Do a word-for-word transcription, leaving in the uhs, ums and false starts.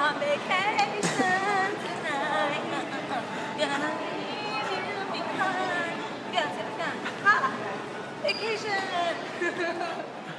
on vacation tonight. Gonna leave you behind. Yeah, yeah, yeah. Ha! Vacation!